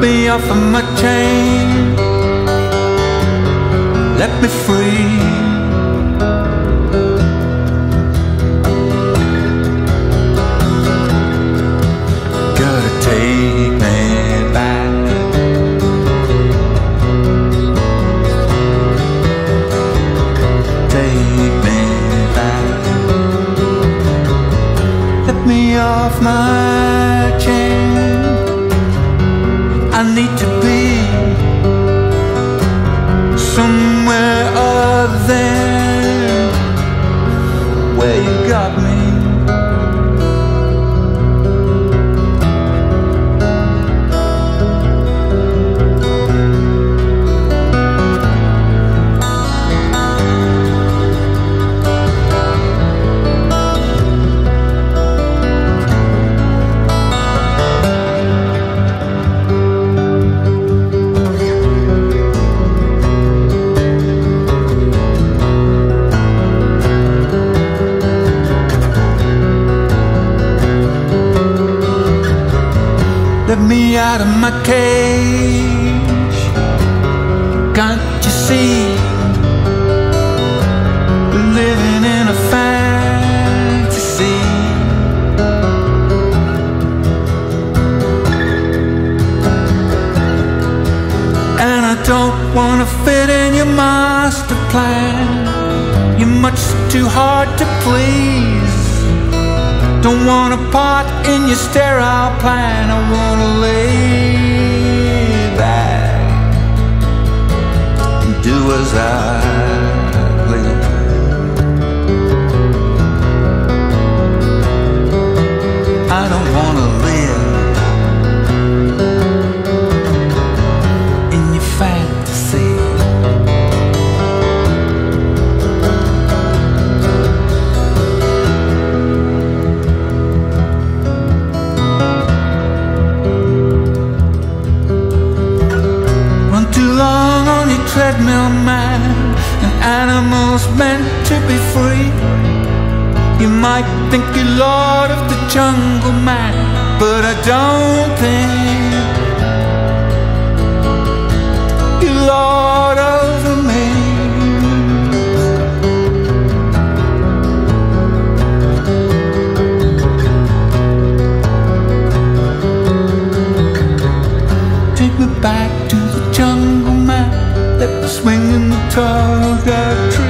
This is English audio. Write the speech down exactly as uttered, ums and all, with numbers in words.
me off of my chain, let me free. Gotta take me back. Take me back. Let me off my chain. I need to be somewhere other than where you got me. Let me out of my cage. Can't you see? We're living in a fantasy. And I don't wanna fit in your master plan. You're much too hard to please. Don't want a part in your sterile plan. I wanna lay back and do as I please. I don't wanna live in your fantasy. Treadmill man, an animal's meant to be free. You might think you're Lord of the Jungle, man, but I don't think you're Lord over me. Take me back to the jungle, man. Let me swing in the tall dark tree.